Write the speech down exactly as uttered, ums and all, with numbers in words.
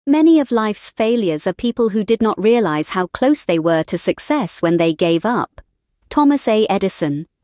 Many of life's failures are people who did not realize how close they were to success when they gave up. Thomas A. Edison,